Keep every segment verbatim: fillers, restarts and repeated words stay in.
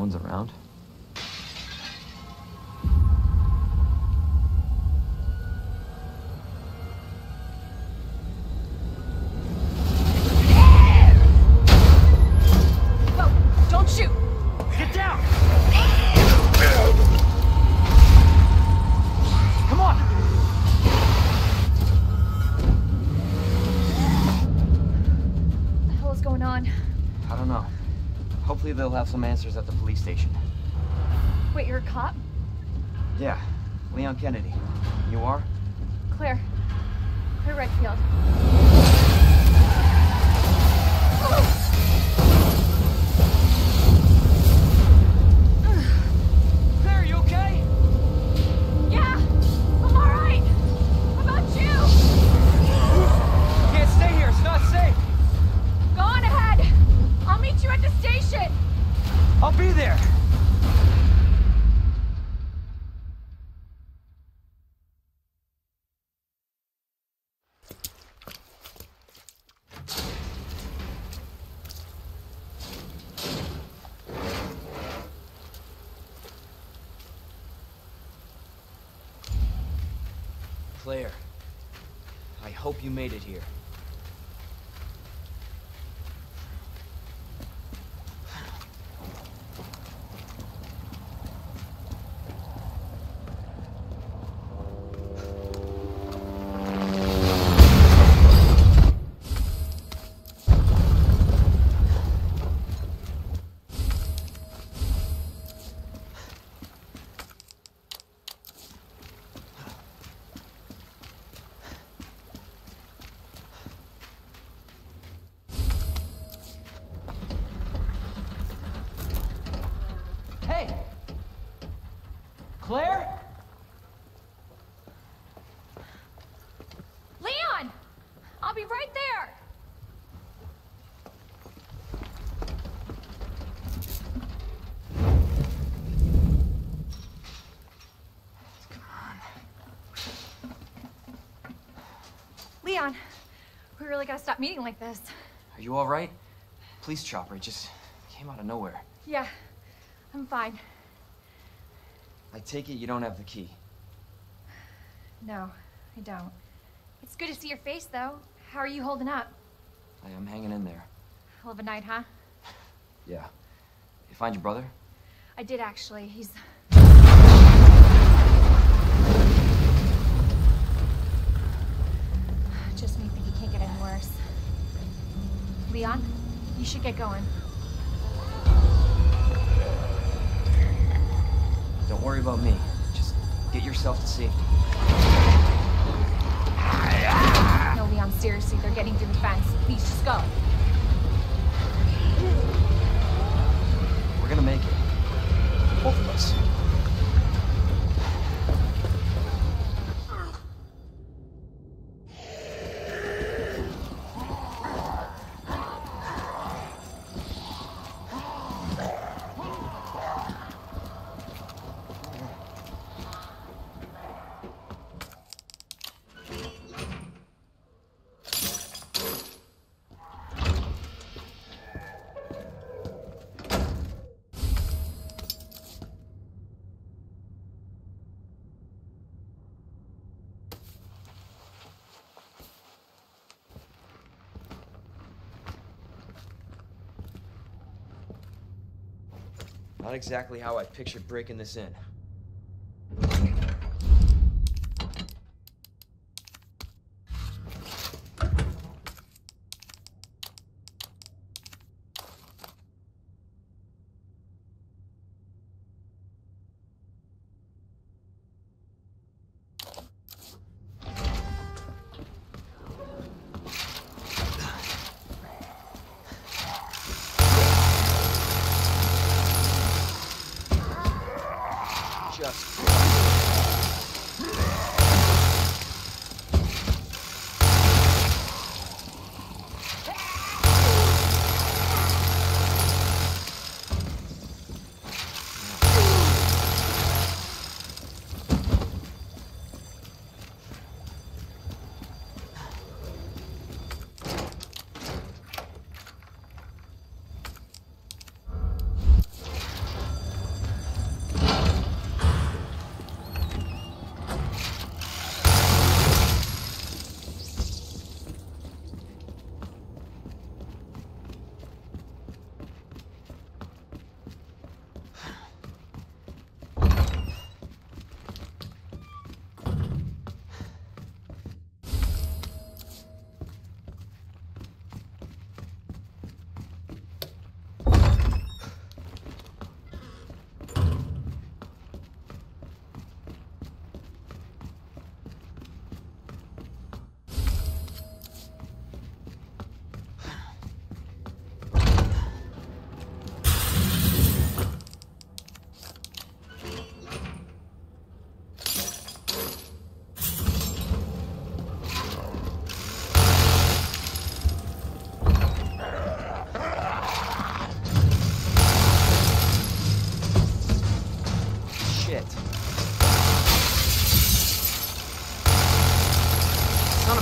one's around? Whoa! Don't shoot! Get down! Come on! What the hell is going on? I don't know. Hopefully they'll have some answers at the police station. Wait, you're a cop? Yeah, Leon Kennedy. You are? Claire. Claire Redfield. Claire, you okay? Yeah! I'm alright! How about you? You can't stay here, it's not safe! Go on ahead! I'll meet you at the station! I'll be there! Claire, I hope you made it here. Hey! Claire? Leon! I'll be right there! Leon, we really gotta stop meeting like this. Are you all right? Police chopper just came out of nowhere. Yeah, I'm fine. I take it you don't have the key. No, I don't. It's good to see your face, though. How are you holding up? I am hanging in there. Hell of a night, huh? Yeah. You find your brother? I did, actually. He's... Just me think he can't get any worse. Leon, you should get going. Don't worry about me. Just get yourself to safety. No, Leon, seriously, they're getting through the fence. Please, just go. We're gonna make it. Both of us. Not exactly how I pictured breaking this in.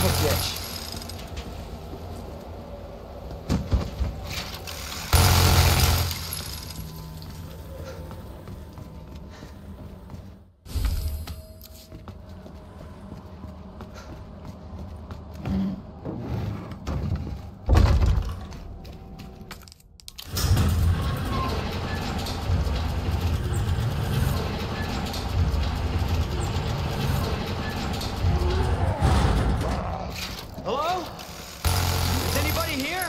of a bitch. Hello? Is anybody here?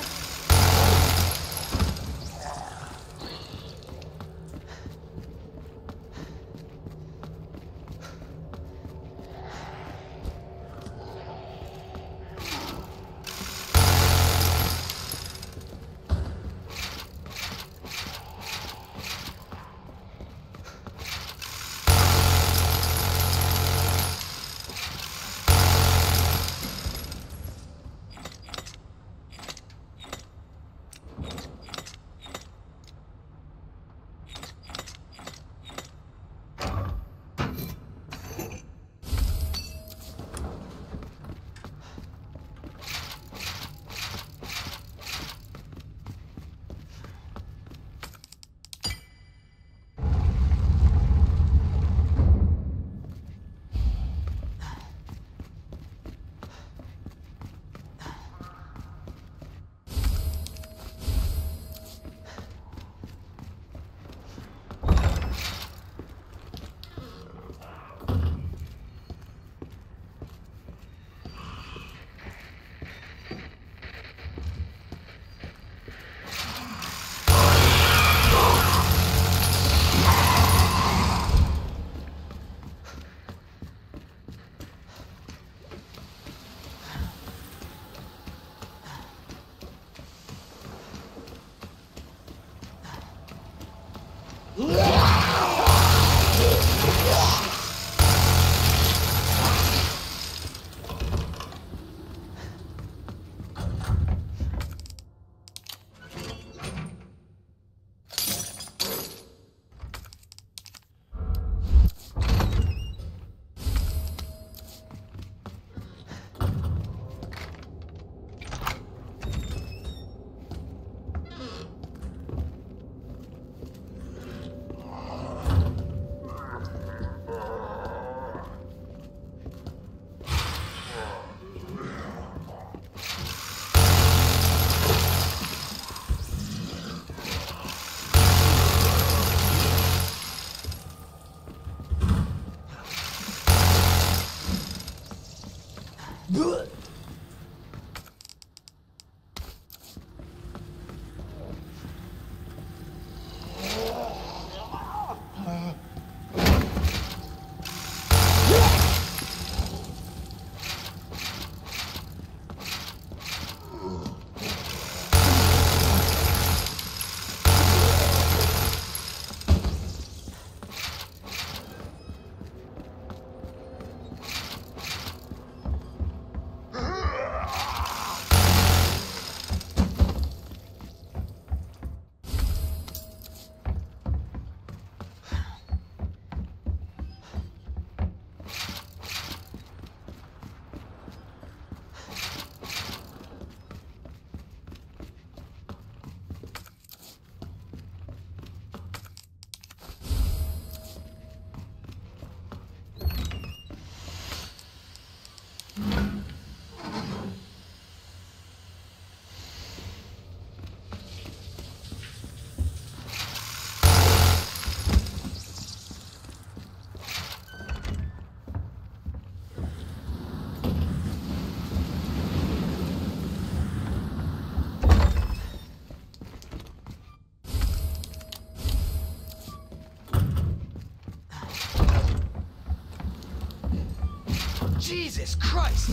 Jesus Christ!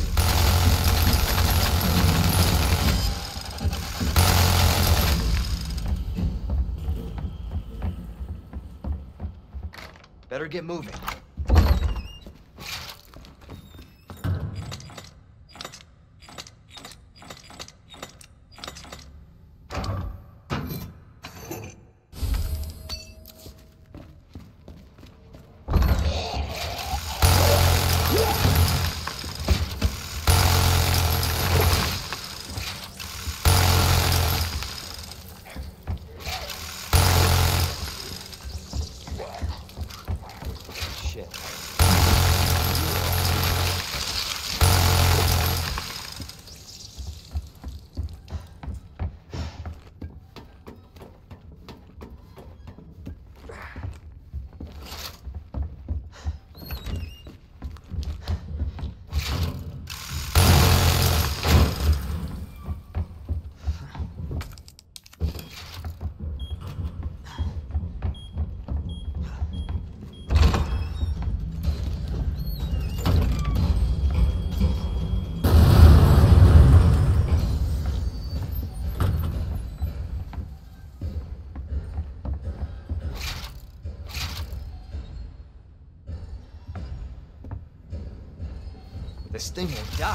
Better get moving. This thing won't die.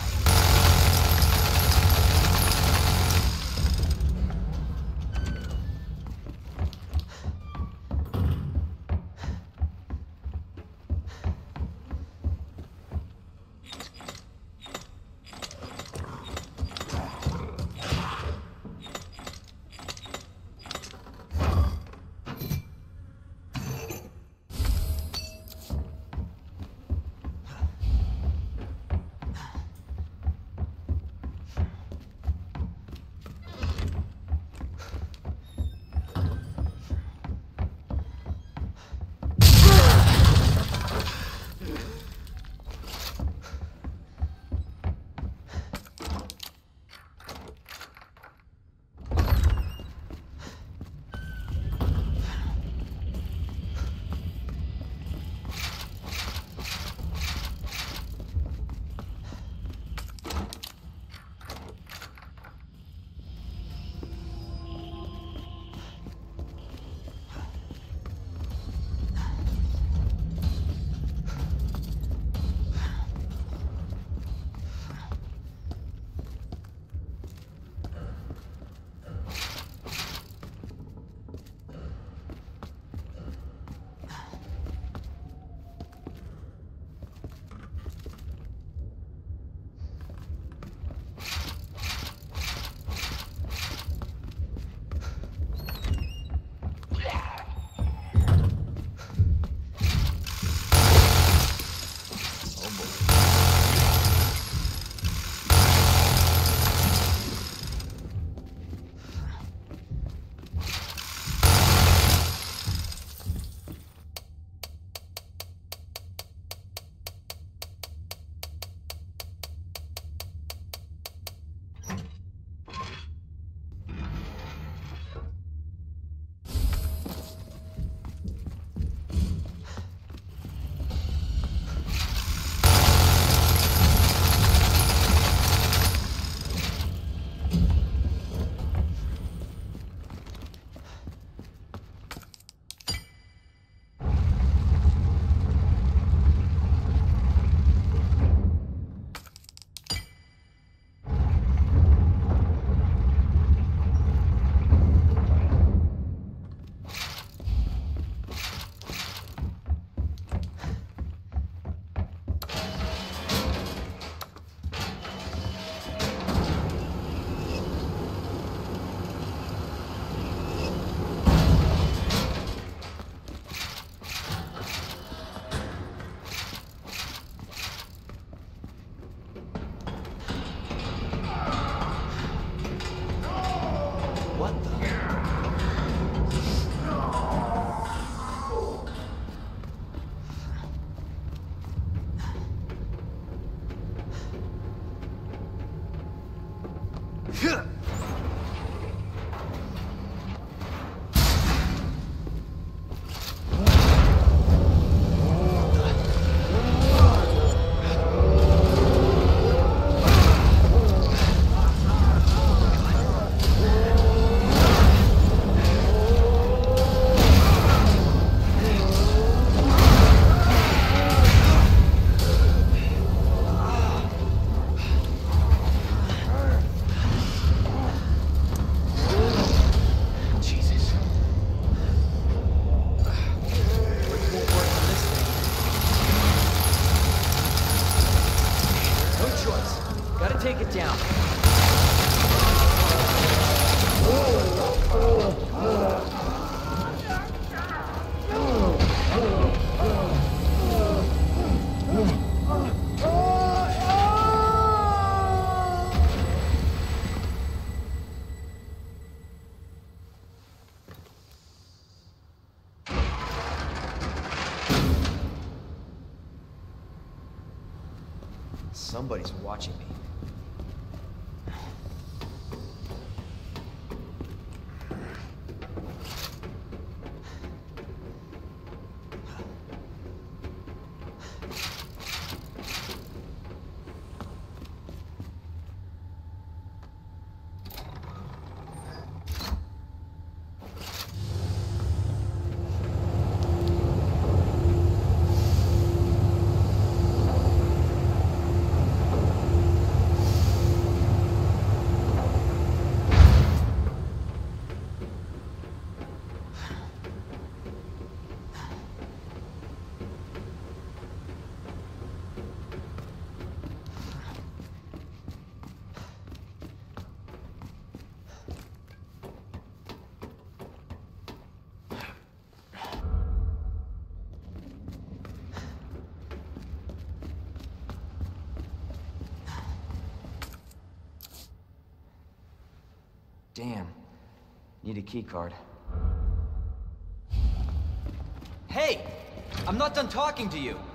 take it down. Somebody's watching me. Damn. Need a key card. Hey! I'm not done talking to you!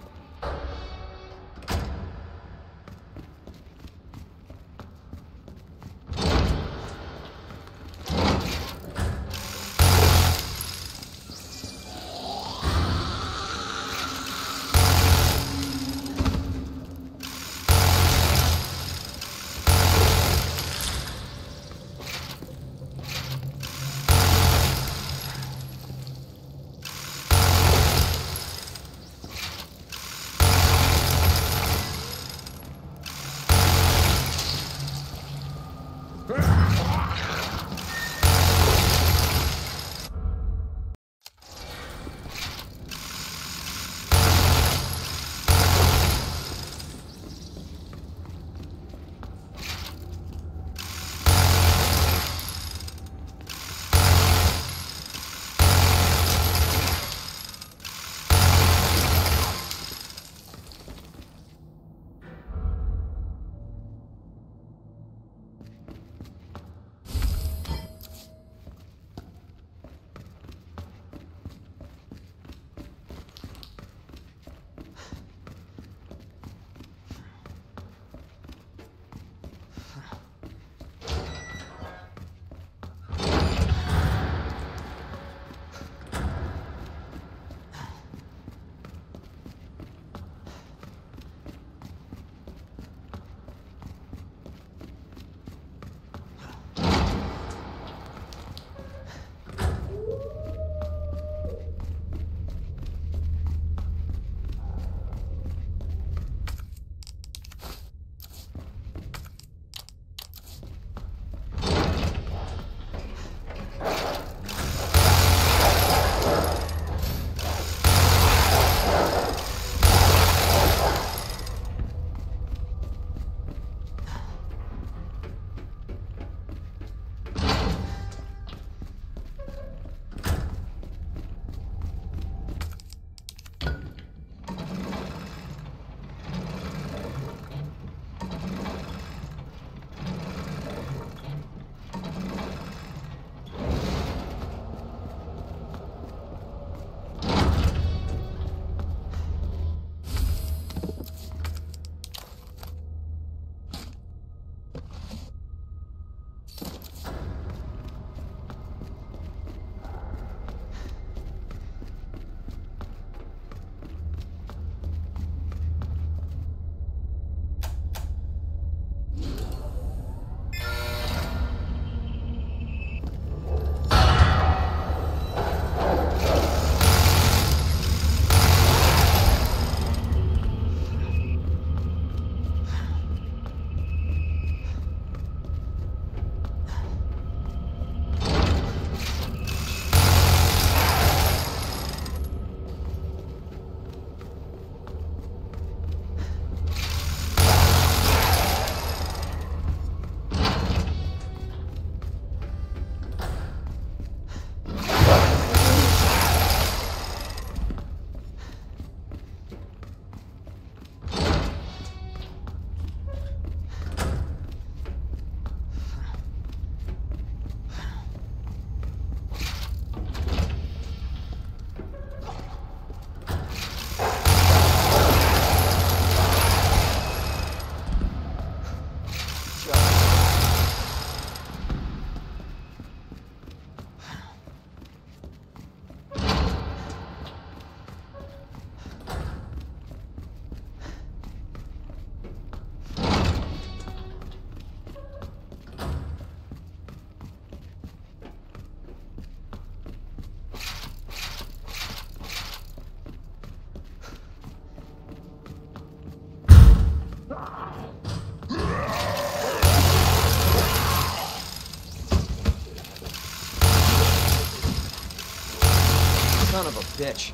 Son of a bitch.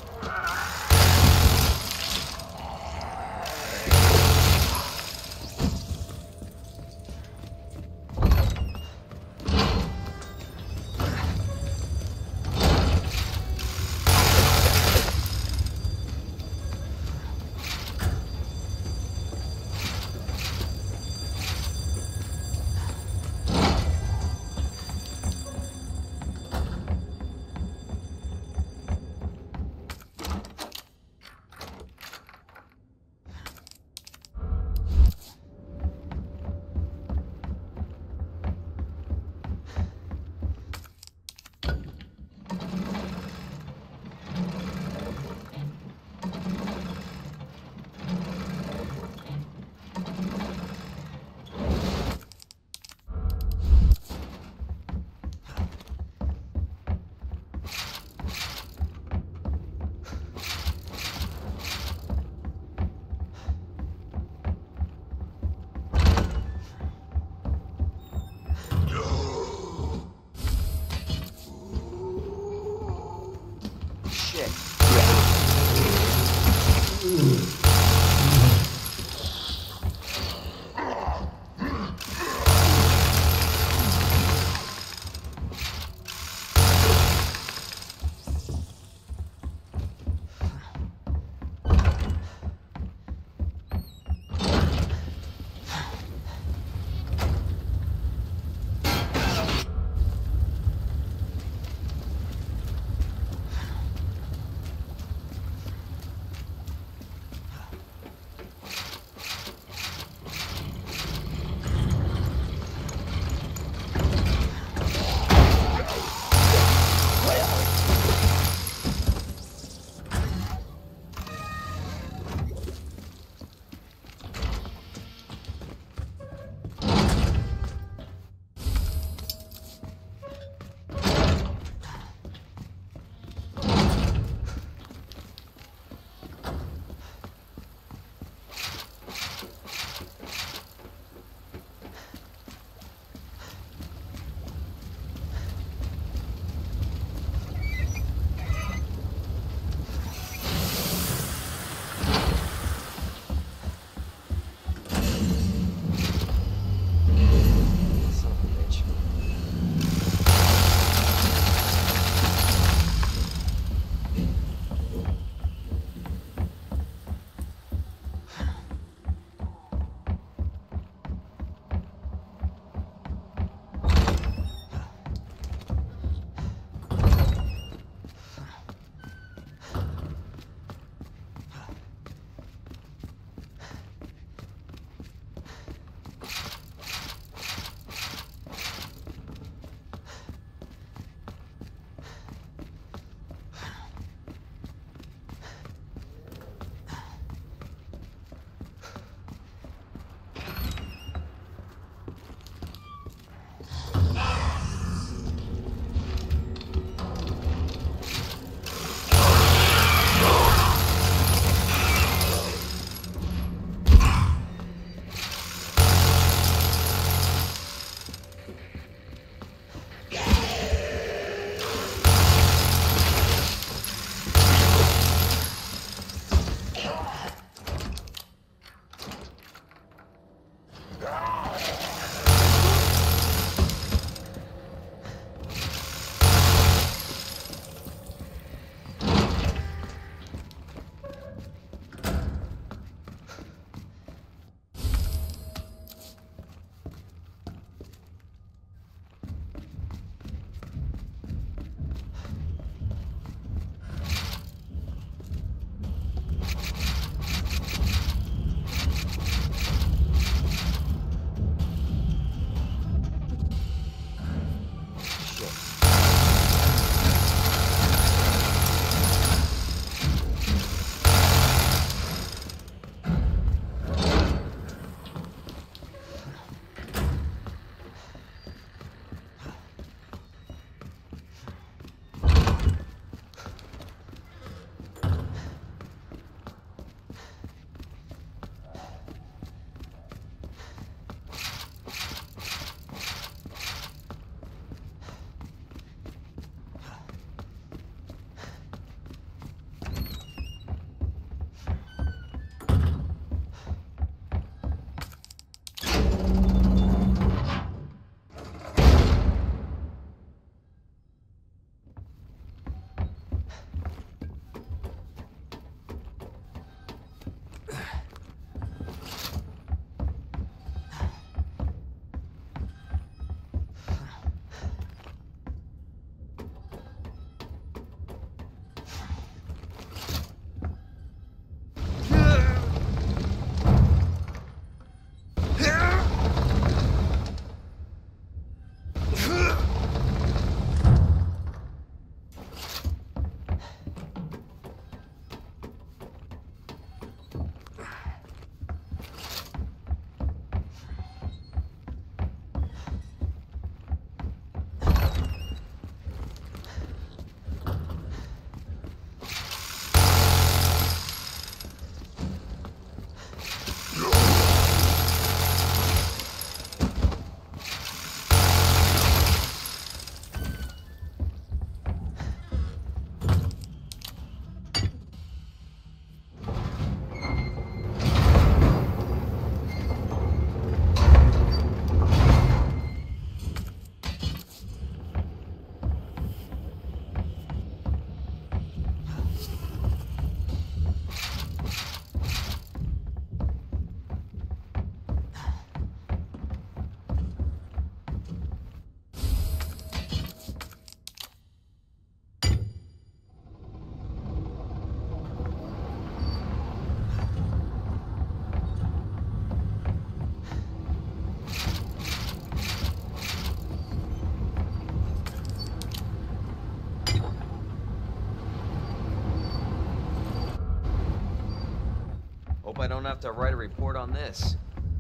don't have to write a report on this.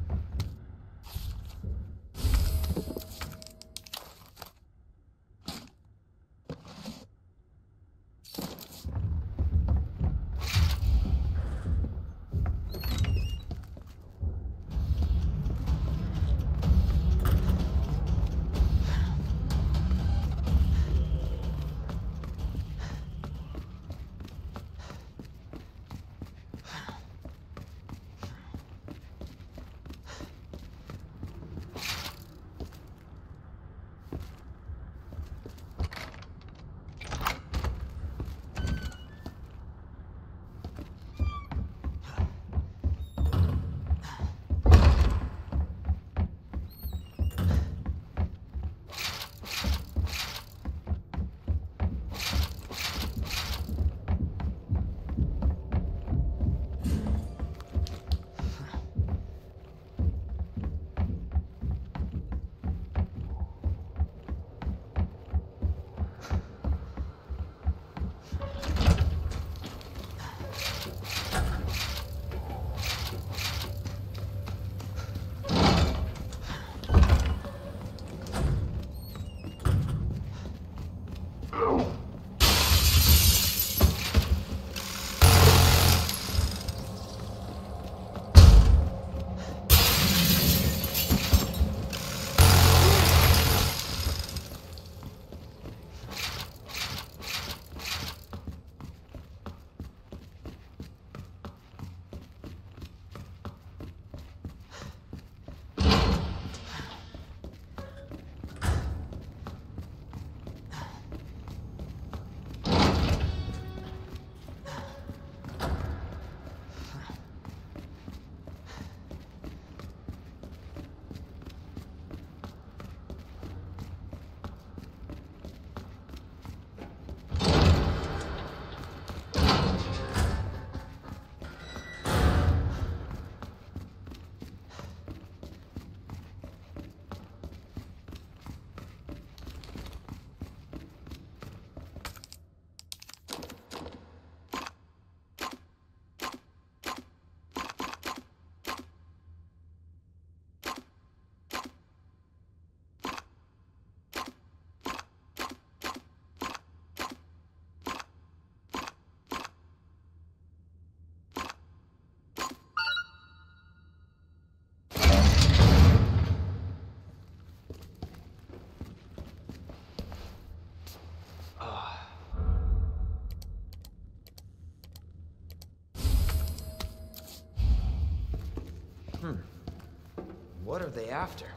What are they after?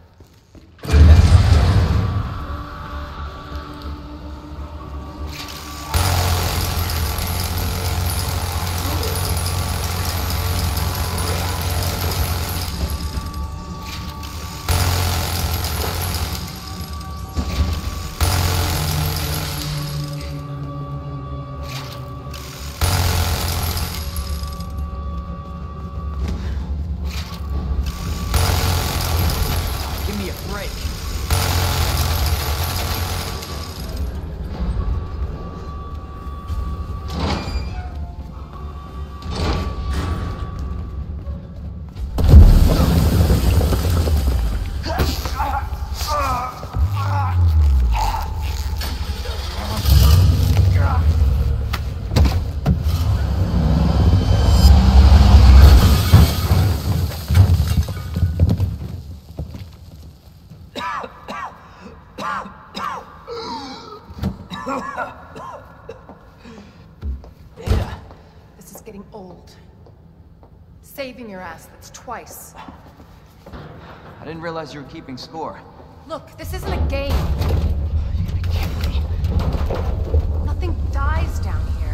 This is getting old. Saving your ass, that's twice. I didn't realize you were keeping score. Look, this isn't a game. You're gonna kill me. Nothing dies down here.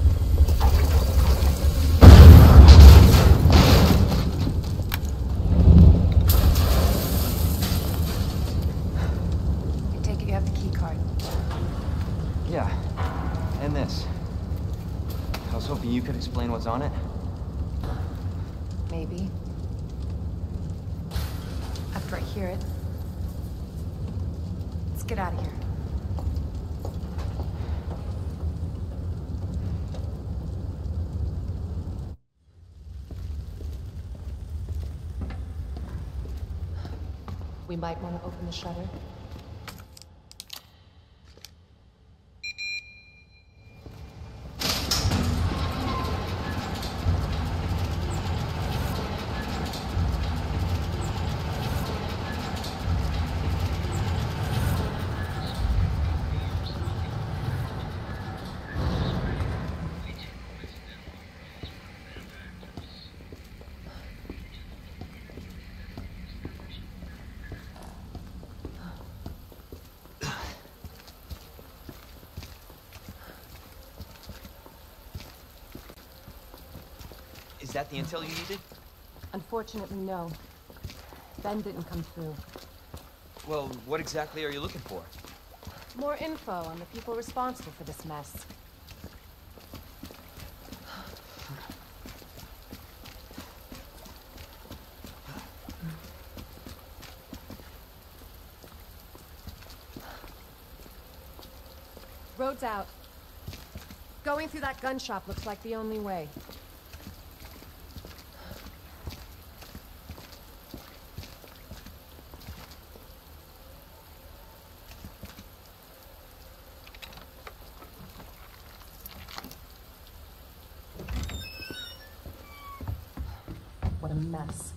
I take it you have the key card. Yeah, and this. I was hoping you could explain what's on it. Maybe. After I hear it. Let's get out of here. We might want to open the shutter. Is that the intel you needed? Unfortunately, no. Ben didn't come through. Well, what exactly are you looking for? More info on the people responsible for this mess. Road's out. Going through that gun shop looks like the only way. What a mess.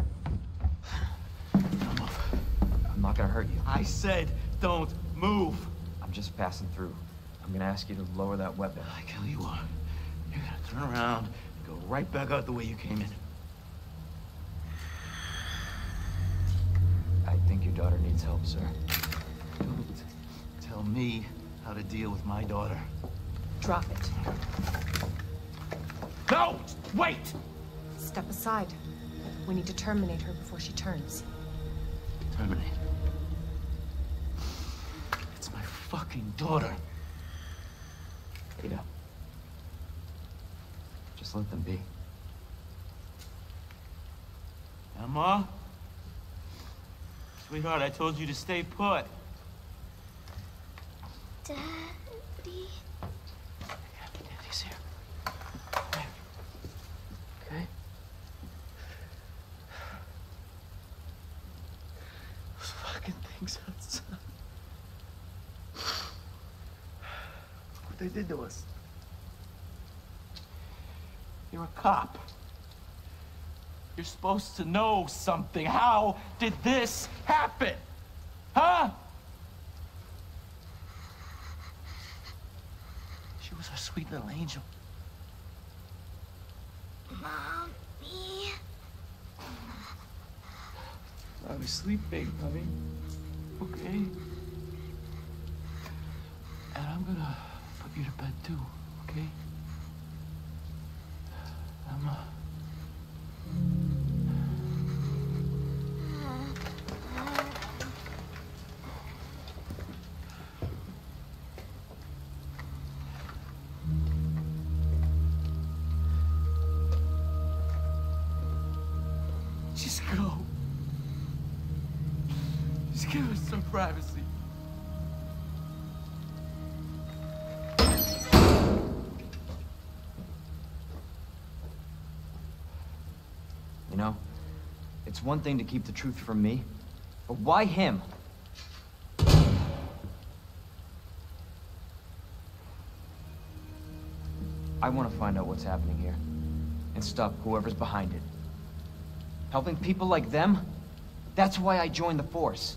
I'm not gonna hurt you. I said don't move. I'm just passing through. I'm gonna ask you to lower that weapon. I kill you are. You're gonna turn around and go right back out the way you came in. I think your daughter needs help, sir. Don't tell me how to deal with my daughter. Drop it. No! Wait! Step aside. We need to terminate her before she turns. Terminate. It's my fucking daughter. Ada. Just let them be. Emma? Sweetheart, I told you to stay put. Daddy. Daddy's here. Okay? Those fucking things outside. Look what they did to us. You're a cop. You're supposed to know something. How did this happen? Huh? She was our sweet little angel. Mommy. I was sleeping, honey. Okay? And I'm gonna put you to bed too, okay? Emma. Just go. Just give us some privacy. You know, it's one thing to keep the truth from me, but why him? I want to find out what's happening here and stop whoever's behind it. Helping people like them? That's why I joined the force.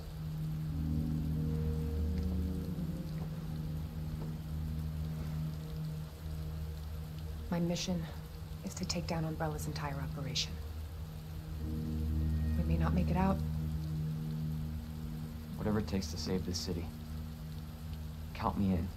My mission is to take down Umbrella's entire operation. We may not make it out. Whatever it takes to save this city. Count me in.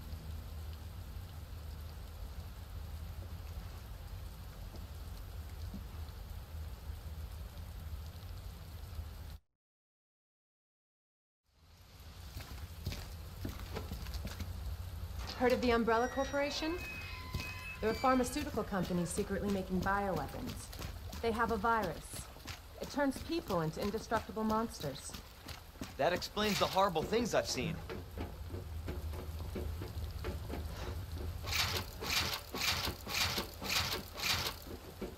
Heard of the Umbrella Corporation? They're a pharmaceutical company secretly making bioweapons. They have a virus. It turns people into indestructible monsters. That explains the horrible things I've seen.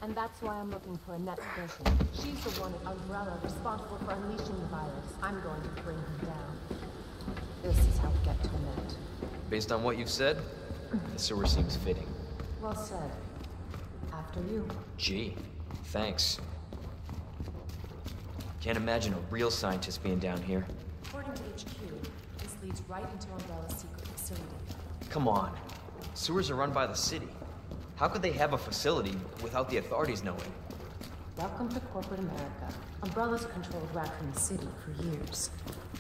And that's why I'm looking for Annette's person. She's the one at Umbrella responsible for unleashing the virus. I'm going to bring him down. This is how we get to Annette. Based on what you've said, the sewer seems fitting. Well said. After you. Gee, thanks. Can't imagine a real scientist being down here. According to H Q, this leads right into Umbrella's secret facility. Come on. Sewers are run by the city. How could they have a facility without the authorities knowing? Welcome to corporate America. Umbrella's controlled Raccoon City for years.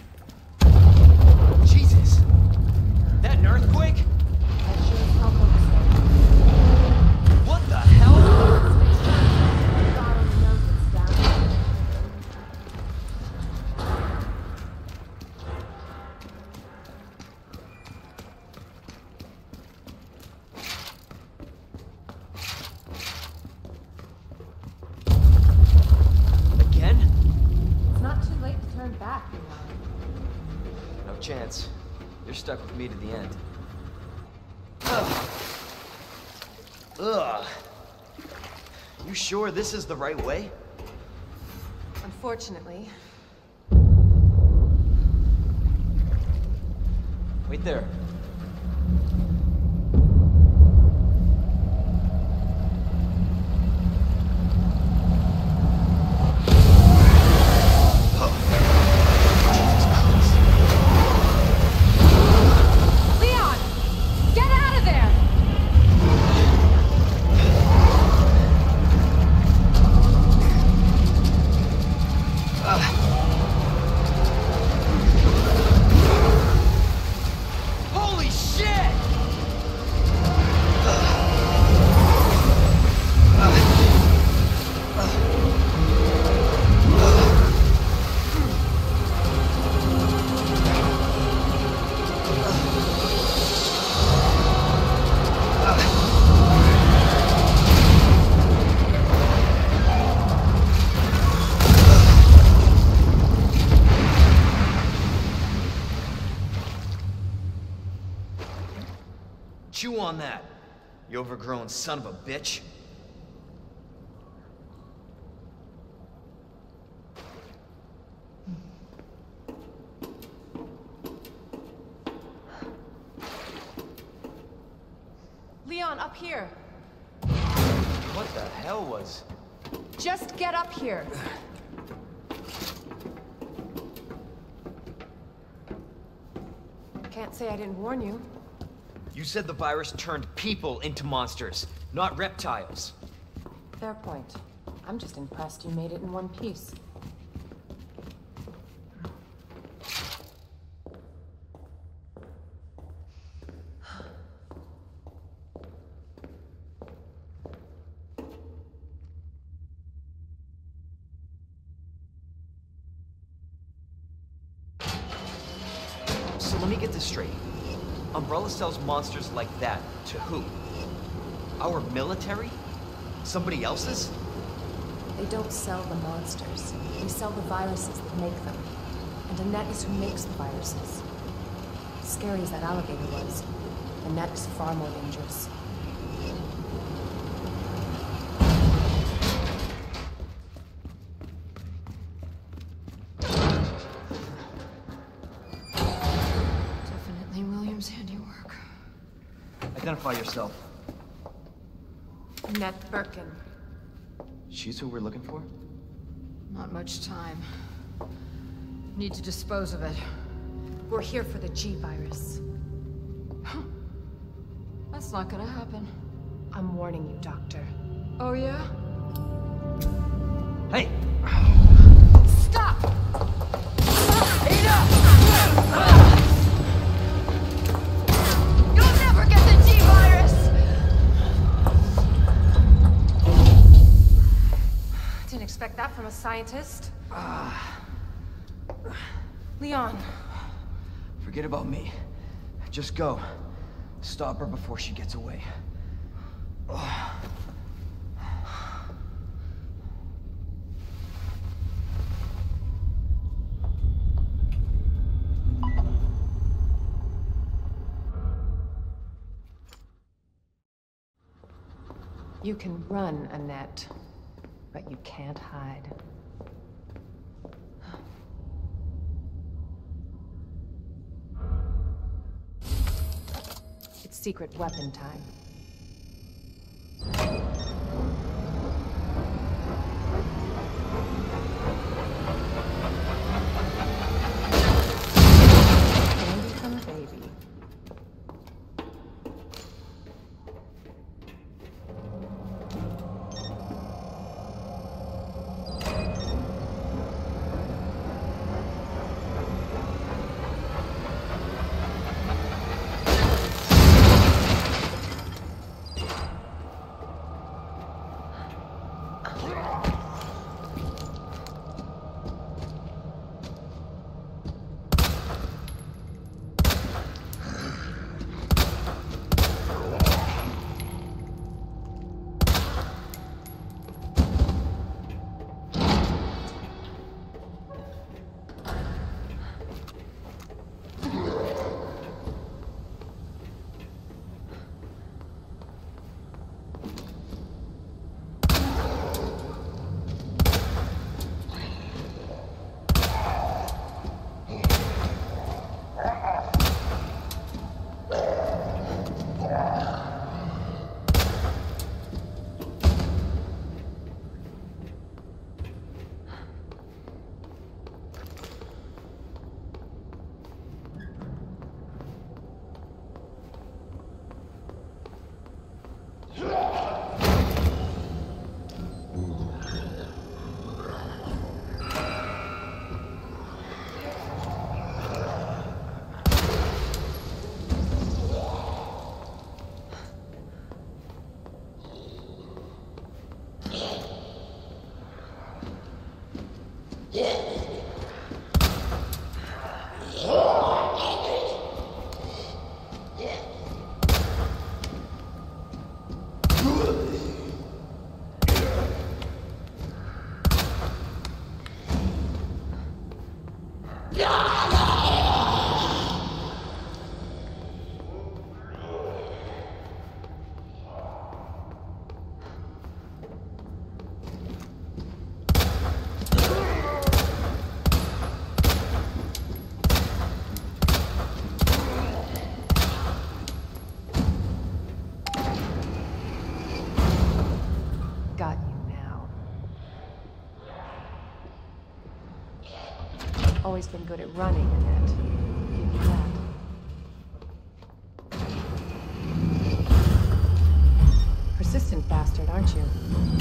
Jesus! That an earthquake? That sure as hell looks What the hell? like. God only knows what's down there. Again? It's not too late to turn back, you know. No chance. You're stuck with me to the end. Ugh. Ugh. You sure this is the right way? Unfortunately. Wait there. Leon! Get out of there! Holy shit! Chew on that, you overgrown son of a bitch. Leon, up here. What the hell was... Just get up here. Can't say I didn't warn you. You said the virus turned people into monsters, not reptiles. Fair point. I'm just impressed you made it in one piece. So let me get this straight. Umbrella sells monsters like that to who? Our military? Somebody else's? They don't sell the monsters. They sell the viruses that make them. And Annette is who makes the viruses. Scary as that alligator was, Annette is far more dangerous. Definitely William's handiwork. Identify yourself. Annette Birkin. She's who we're looking for? Not much time. Need to dispose of it. We're here for the G virus. That's not gonna happen. I'm warning you, Doctor. Oh yeah? Hey! Stop! You'll never get the G virus! Didn't expect that from a scientist. Leon. Forget about me. Just go. Stop her before she gets away. You can run, Annette, but you can't hide. It's secret weapon time. Candy from a baby. Always been good at running, Annette. Give you that. Persistent bastard, aren't you?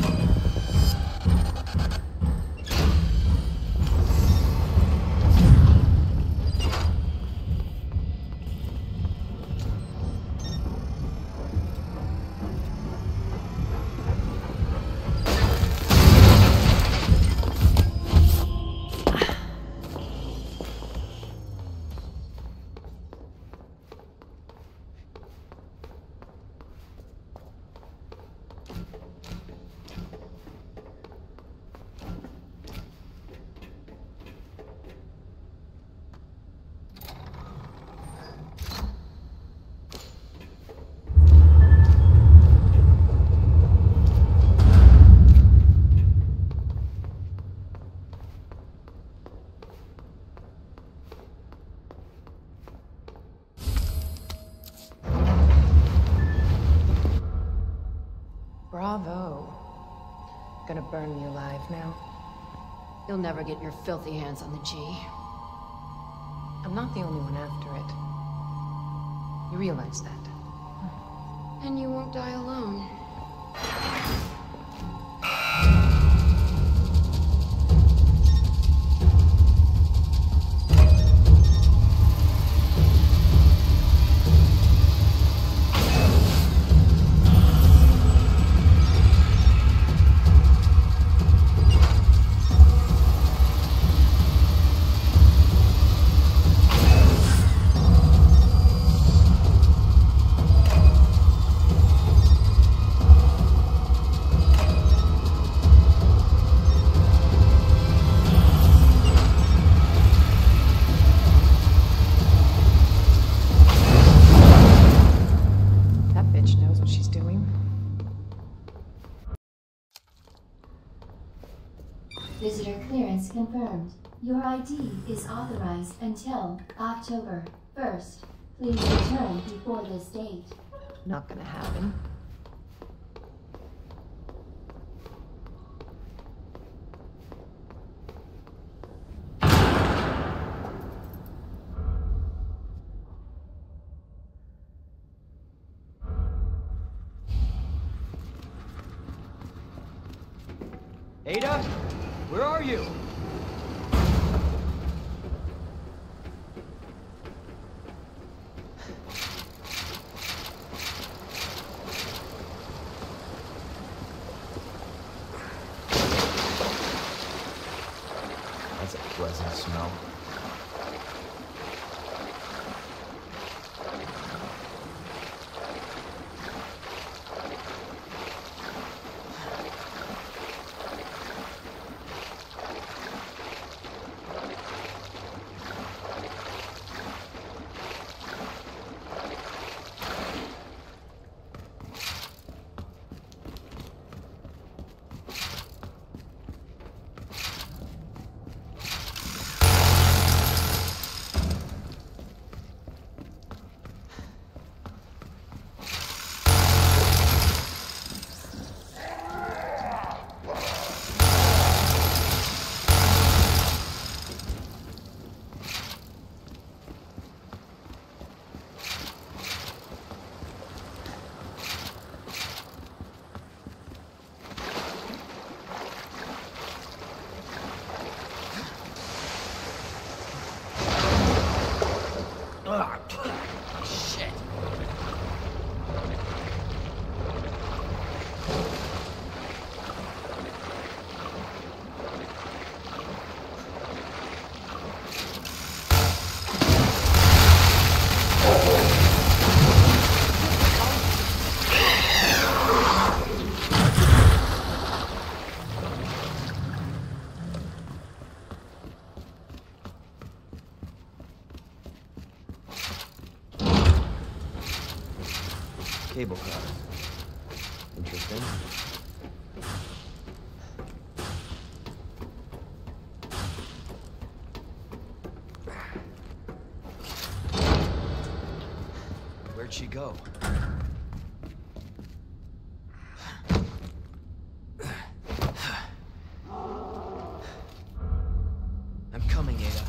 Bravo. Gonna burn me alive now? You'll never get your filthy hands on the G. I'm not the only one after it. You realize that? And you won't die alone. clearance confirmed. Your I D is authorized until October first. Please return before this date. Not gonna happen. Ada, where are you? That's a pleasant smell. Shit. Cable car. Interesting. Where'd she go? I'm coming, Ada.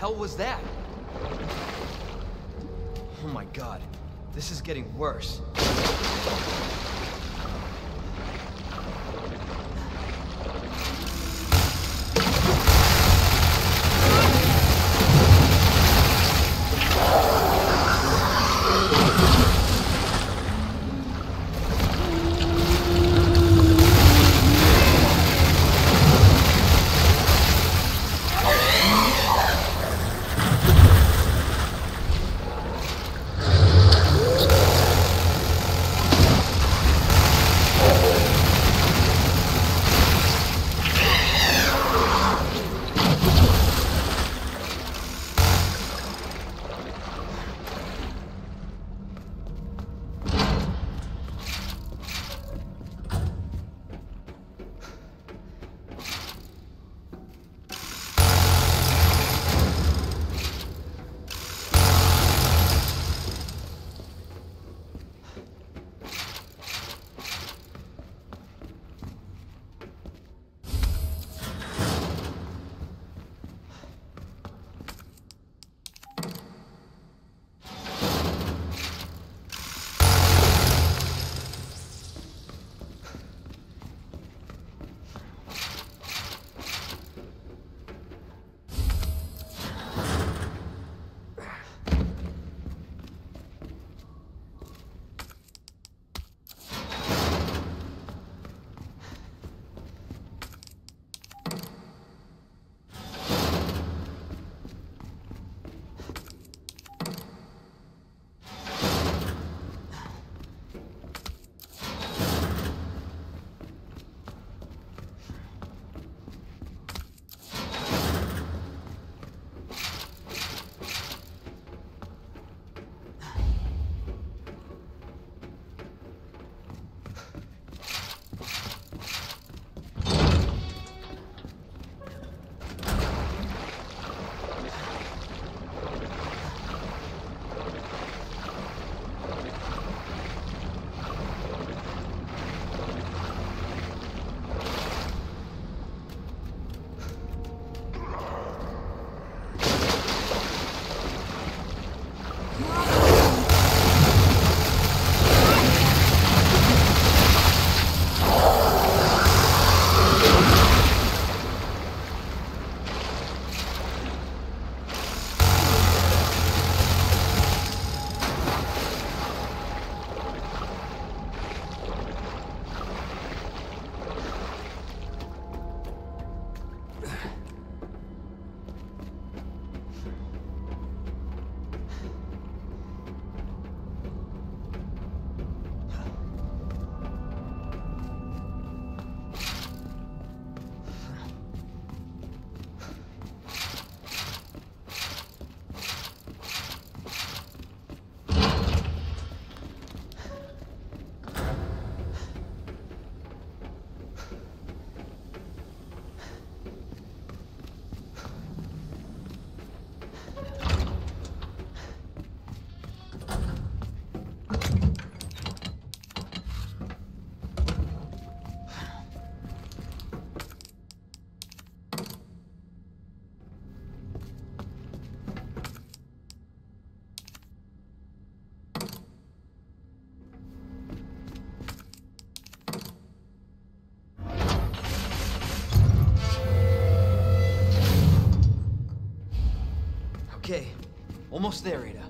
hell was that? Oh my god, this is getting worse. Okay, almost there, Ada.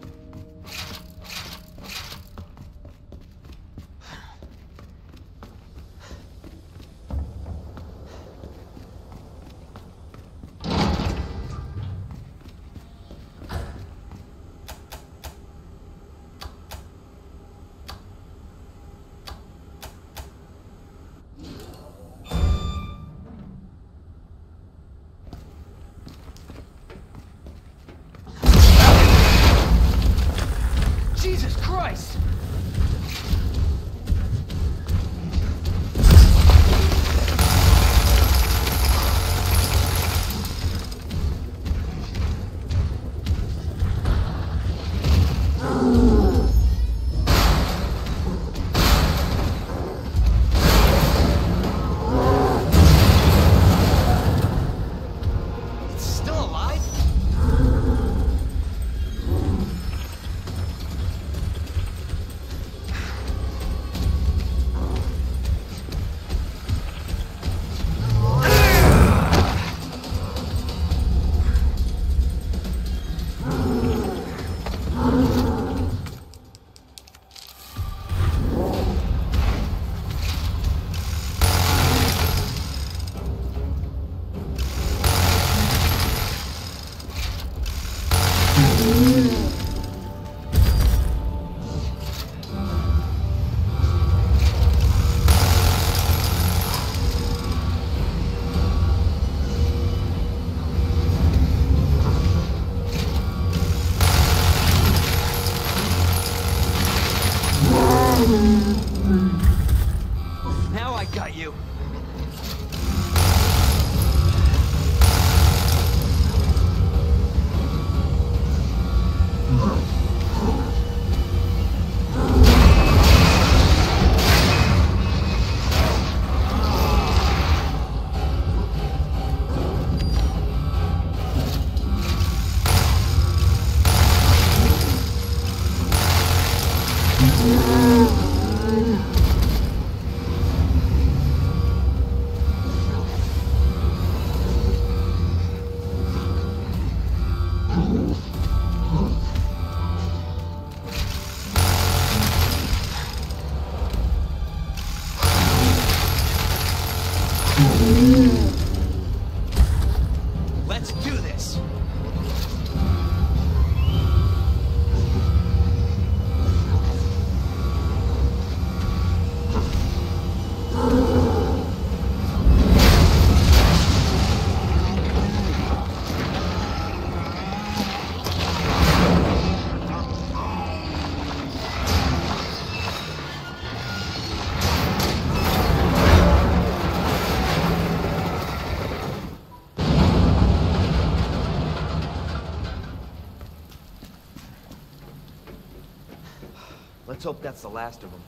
Let's hope that's the last of them.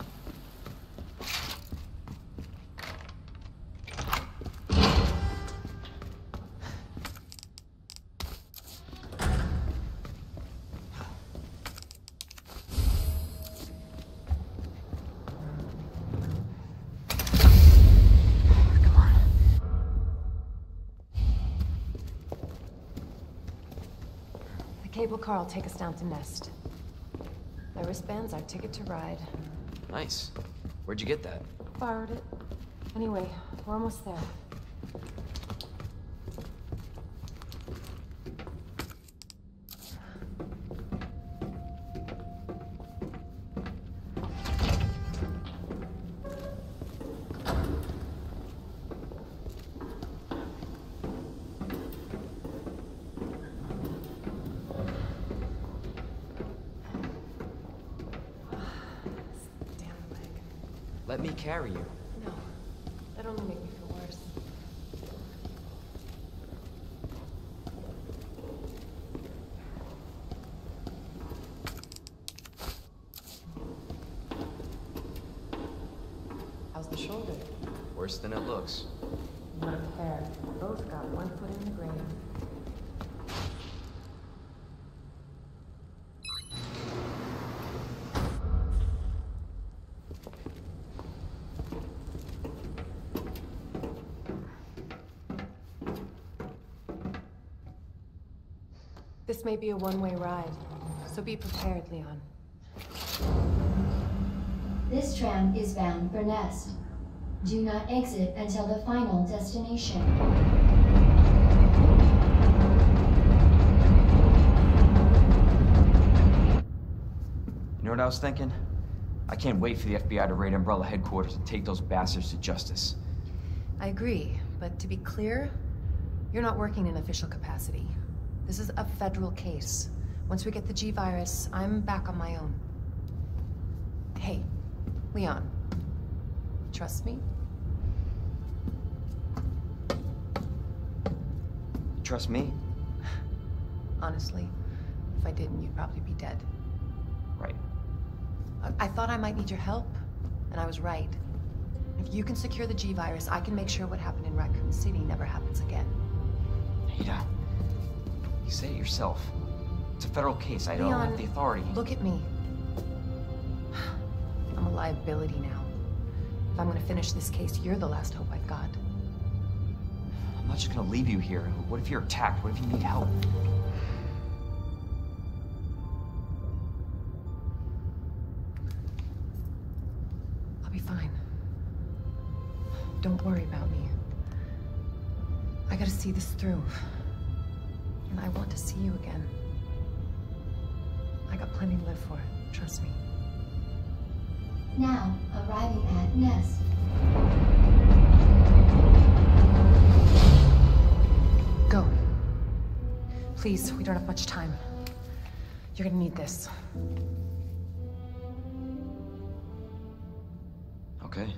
Cable car will take us down to Nest. My wristband's our ticket to ride. Nice. Where'd you get that? Borrowed it. Anyway, we're almost there. Let me carry you. No. That'd only make me feel worse. How's the shoulder? Worse than it looks. Not a pair. Both got one foot in the grave. This may be a one-way ride, so be prepared, Leon. This tram is bound for Nest. Do not exit until the final destination. You know what I was thinking? I can't wait for the F B I to raid Umbrella headquarters and take those bastards to justice. I agree, but to be clear, you're not working in official capacity. This is a federal case. Once we get the G virus, I'm back on my own. Hey, Leon, trust me? Trust me? Honestly, if I didn't, you'd probably be dead. Right. I, I thought I might need your help, and I was right. If you can secure the G virus, I can make sure what happened in Raccoon City never happens again. Ada, you said it yourself. It's a federal case. I don't have the authority. Look at me. I'm a liability now. If I'm gonna finish this case, you're the last hope I've got. I'm not just gonna leave you here. What if you're attacked? What if you need help? I'll be fine. Don't worry about me. I gotta see this through. And I want to see you again. I got plenty to live for, trust me. Now, arriving at Nest. Go. Please, we don't have much time. You're gonna need this. Okay.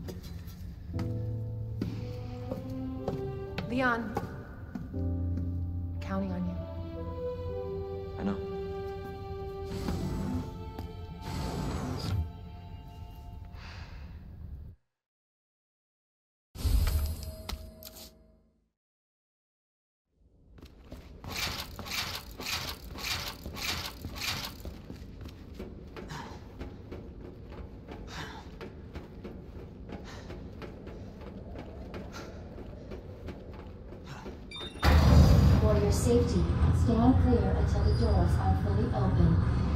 Leon. Counting on you. I know. For your safety, stand clear until the doors are fully open.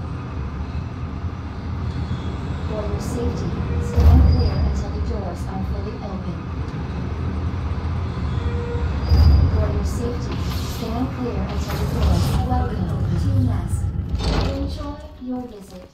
For your safety, stand clear until the doors are fully open. For your safety, stand clear until the doors are welcome to Nest. Enjoy your visit.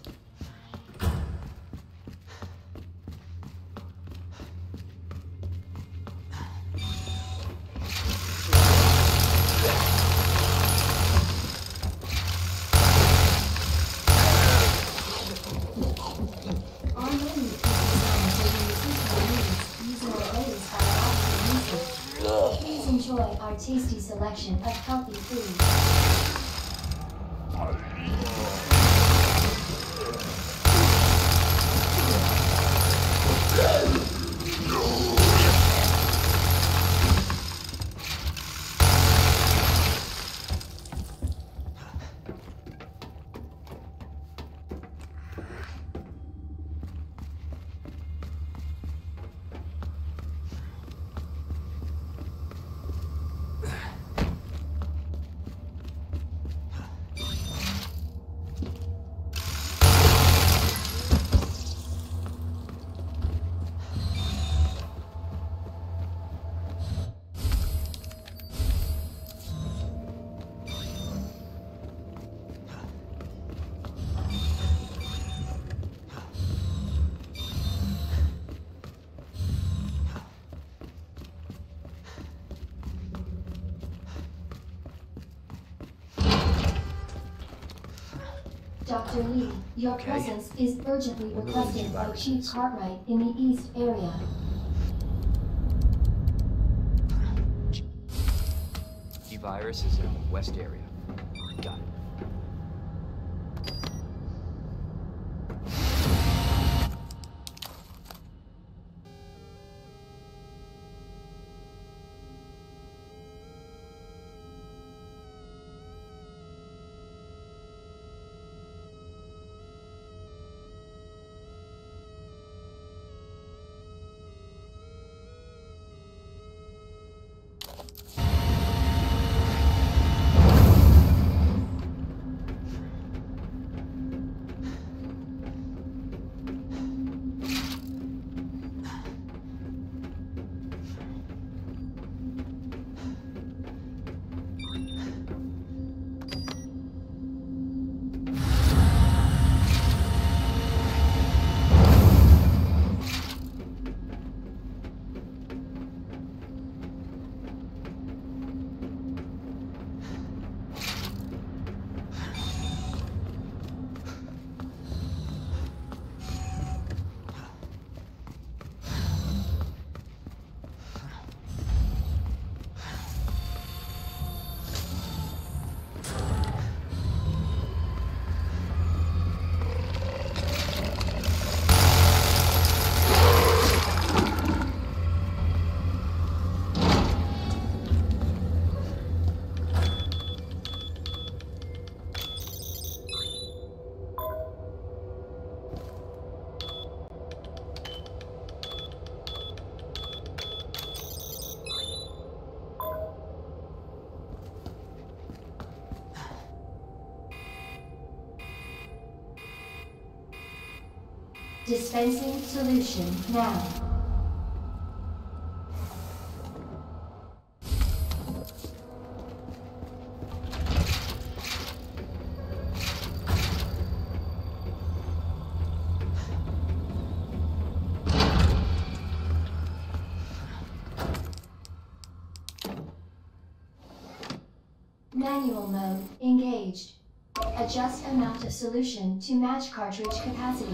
Enjoy our tasty selection of healthy food. Doctor Lee, your Okay. presence is urgently Wonder what the requested by G-virus Chief is. Cartwright in the East area. G-virus is in the west area. Got it. Dispensing solution now. Manual mode engaged. Adjust amount of solution to match cartridge capacity.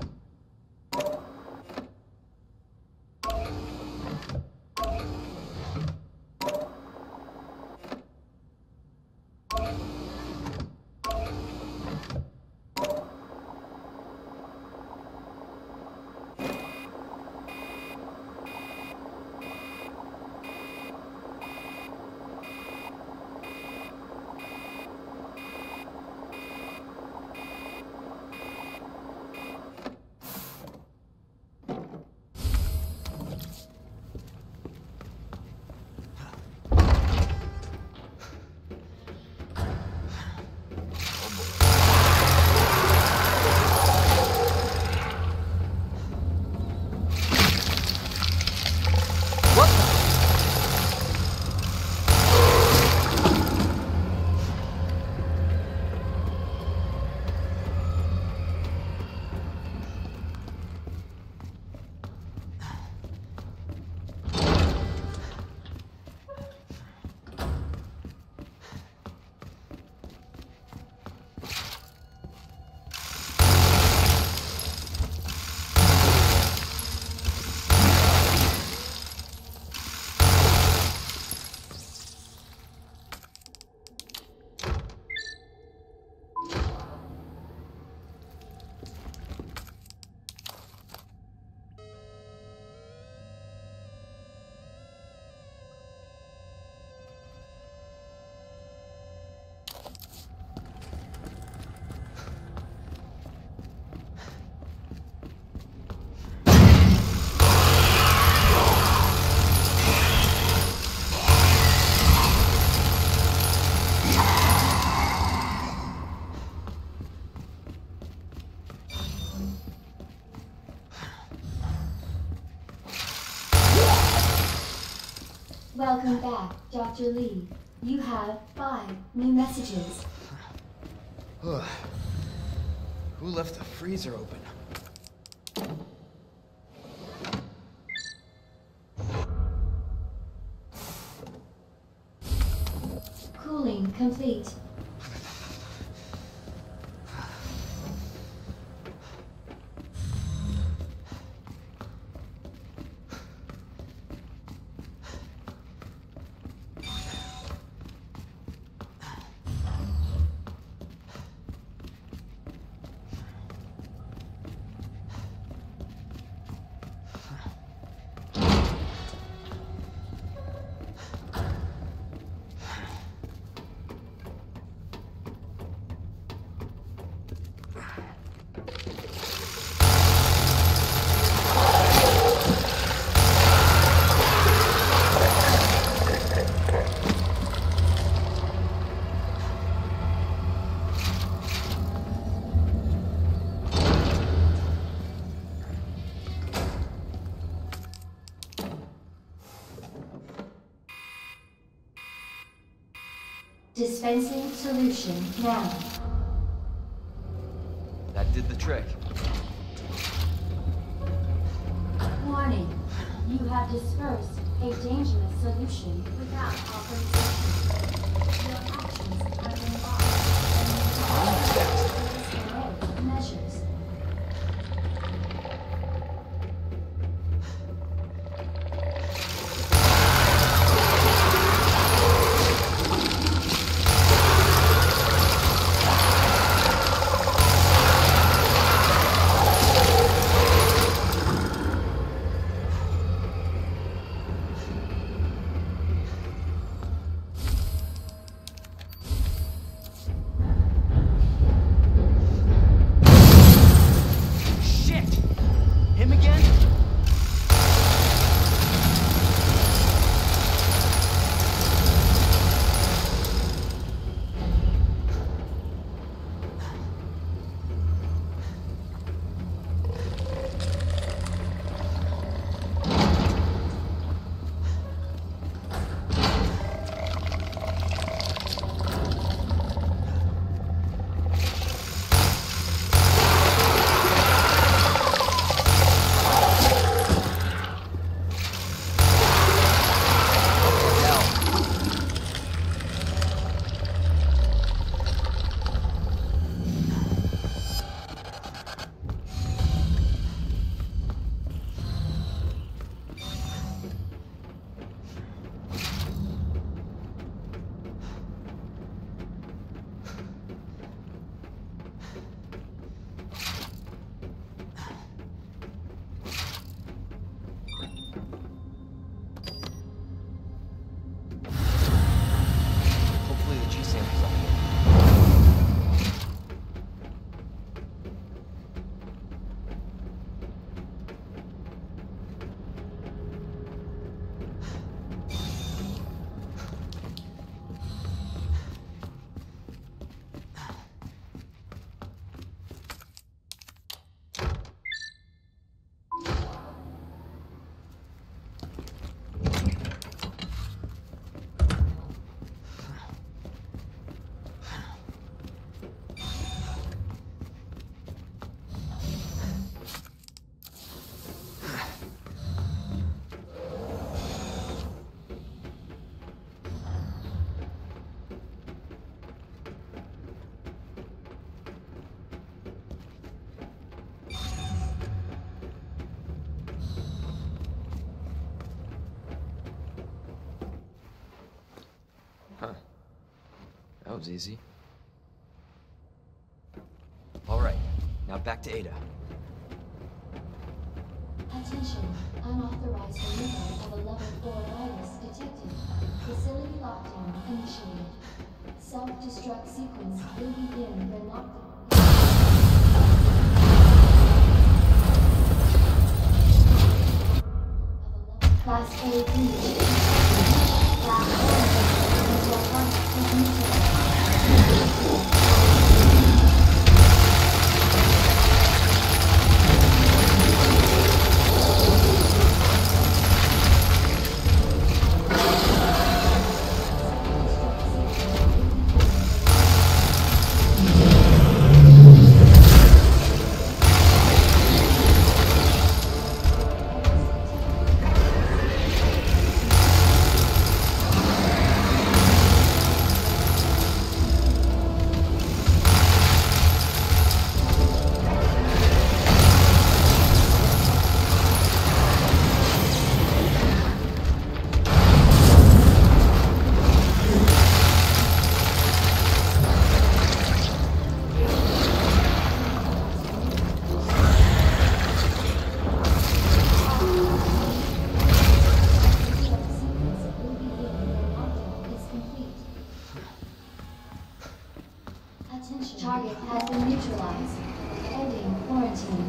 Welcome back, Doctor Lee. You have five new messages. Who left the freezer open? Cooling complete. Dispensing solution now. That did the trick. Warning. You have dispersed a dangerous solution without authorization. Your actions have been blocked. Measures. That was easy. All right, now back to Ada. Attention, unauthorized removal of a level four virus detected. Facility lockdown initiated. Self-destruct sequence will begin when lockdown. Class A breach. Class A until contact is neutralized. Target has been neutralized. Ending quarantine.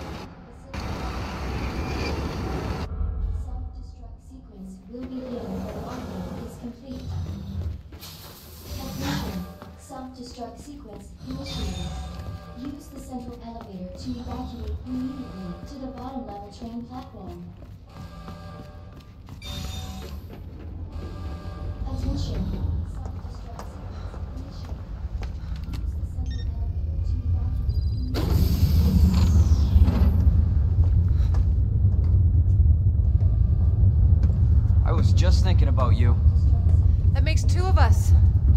Self-destruct sequence will begin when lockdown is complete. Technician, self-destruct sequence initiated. Use the central elevator to evacuate immediately to the bottom level train platform. Attention. Self-destruct sequence. was just thinking about you. That makes two of us.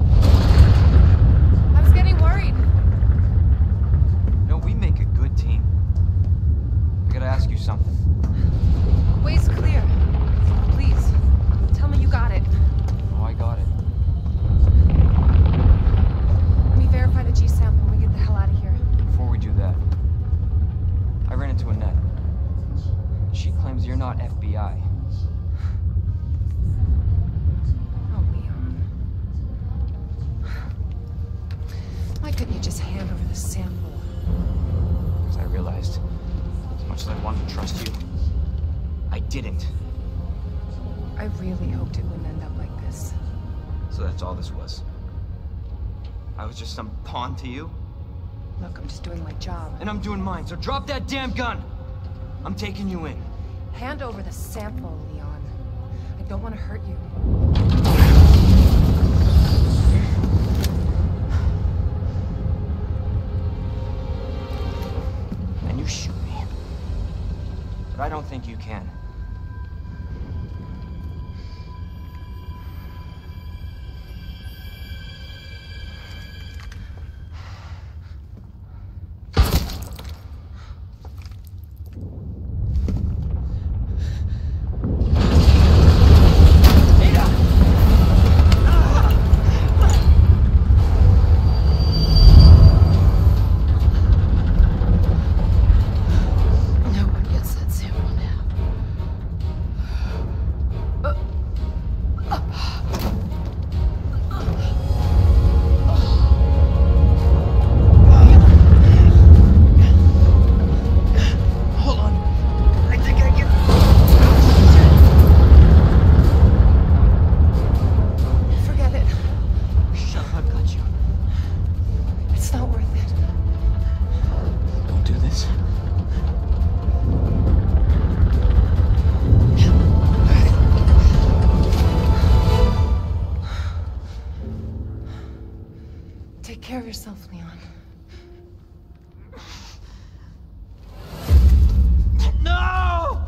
I was getting worried. No, we make a good team. I gotta ask you something. Way's clear. Please, tell me you got it. Oh, I got it. Let me verify the G sample when we get the hell out of here. Before we do that, I ran into Annette. She claims you're not F B I. Oh, Leon. Why couldn't you just hand over the sample? Because I realized, as much as I wanted to trust you, I didn't. I really hoped it wouldn't end up like this. So that's all this was. I was just some pawn to you? Look, I'm just doing my job. And I'm doing mine, so drop that damn gun! I'm taking you in. Hand over the sample, Leon. I don't want to hurt you. And you shoot me. But I don't think you can. Take care of yourself, Leon. No!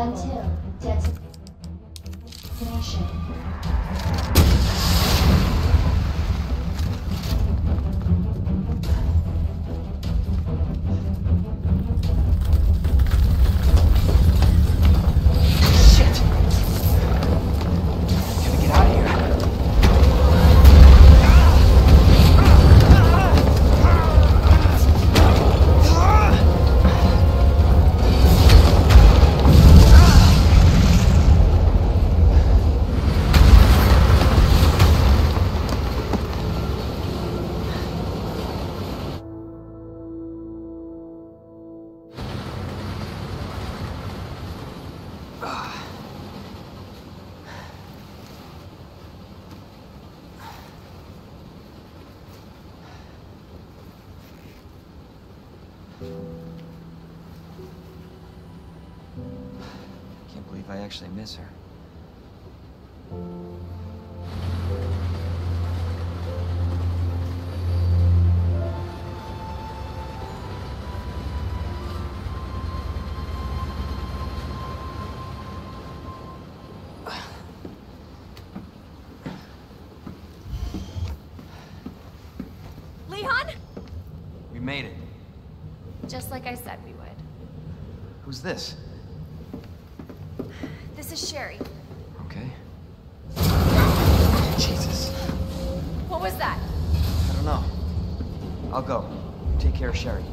until detonation. Can't believe I actually miss her. Leon? We made it. Just like I said we would. Who's this? This is Sherry. Okay. Jesus. What was that? I don't know. I'll go. You take care of Sherry.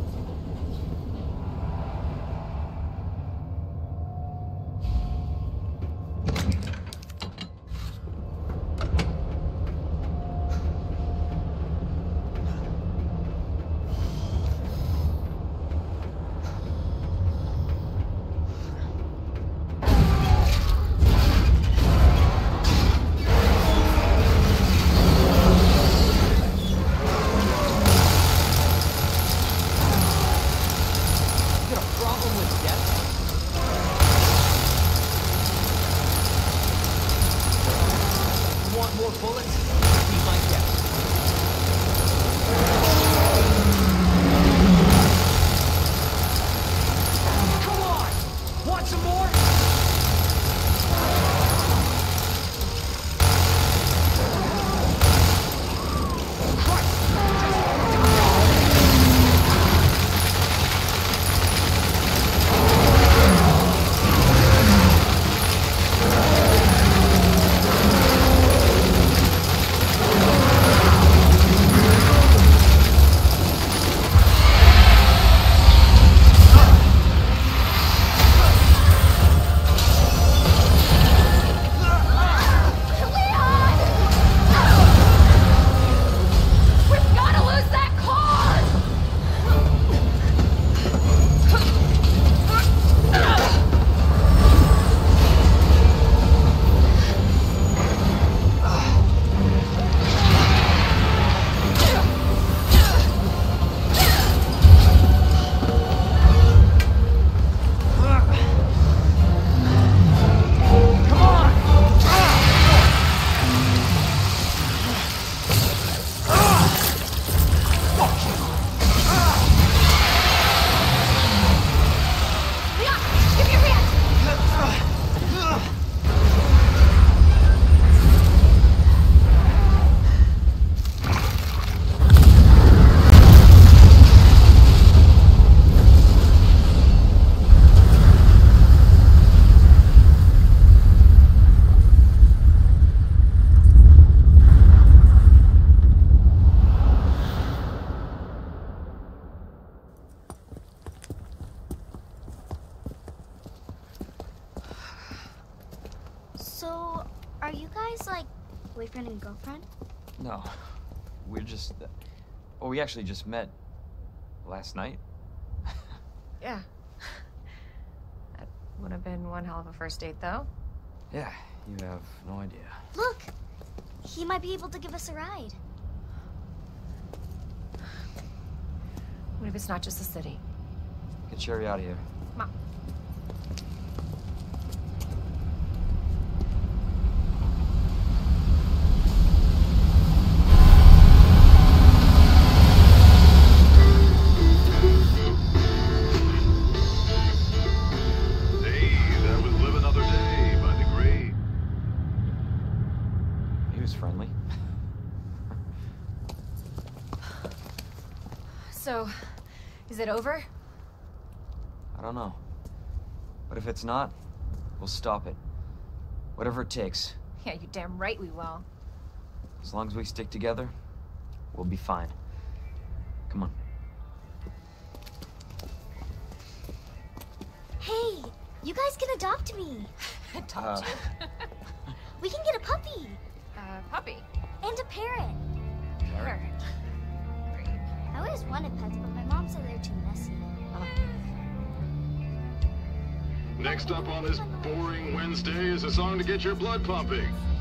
So, are you guys like boyfriend and girlfriend? No, we're just. Uh, well, we actually just met last night. Yeah. That would have been one hell of a first date, though. Yeah, you have no idea. Look! He might be able to give us a ride. What if it's not just the city? Get Sherry out of here. Come on. They So, is it over? I don't know. But if it's not, we'll stop it. Whatever it takes. Yeah, you damn right we will. As long as we stick together, we'll be fine. Come on. Hey, you guys can adopt me. Adopt Uh, you? We can get a puppy Uh, puppy. and a parrot. Parrot. Great. I always wanted pets, but my mom said they're too messy. Next up on this boring Wednesday is a song to get your blood pumping.